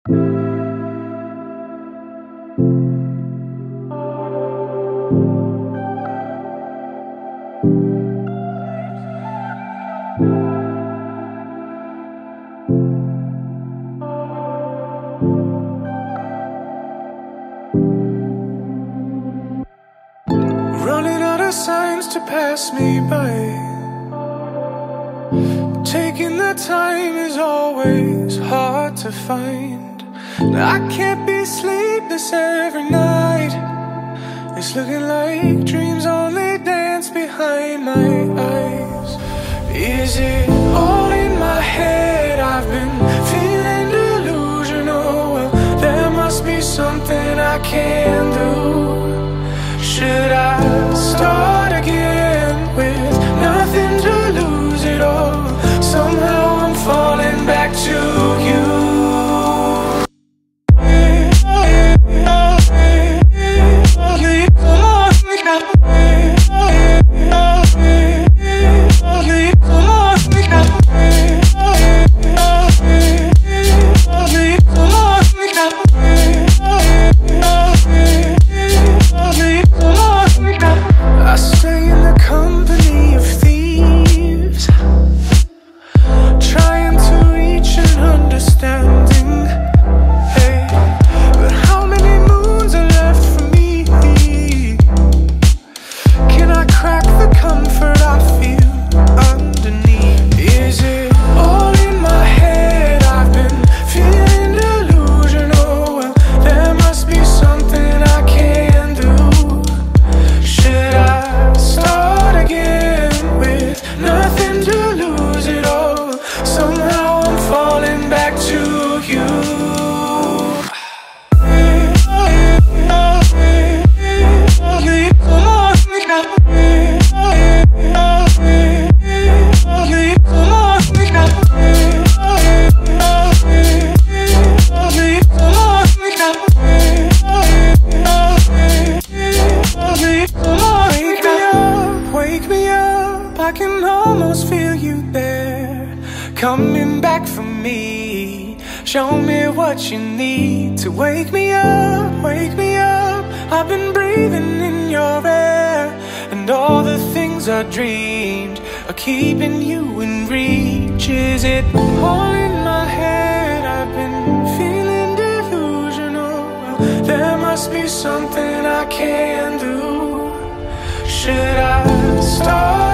Running out of signs to pass me by. Taking the time is always hard to find. I can't be sleepless every night. It's looking like dreams only dance behind my eyes. Is it all in my head? I've been feeling delusional. Well, there must be something I can do. Should I start again with nothing to lose at all? Somehow I'm falling back to you. I can almost feel you there, coming back for me. Show me what you need to wake me up, wake me up. I've been breathing in your air, and all the things I dreamed are keeping you in reach. Is it all in my head? I've been feeling delusional. There must be something I can do. Should I start